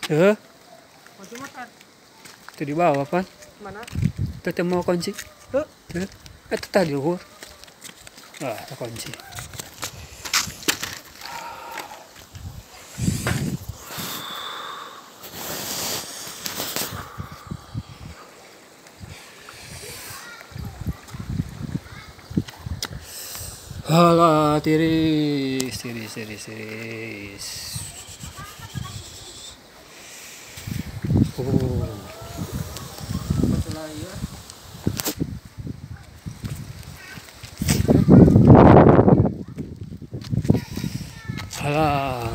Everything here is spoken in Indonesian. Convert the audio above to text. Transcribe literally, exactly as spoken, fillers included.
Eh, Kunci motor. itu di bawah kan? Mana? Tetap mau kunci. Tuh. Eh, itu tadi luhur. Ah, ada kunci. Halah, tiris, tiris, tiris, tiris. Oh. Halah.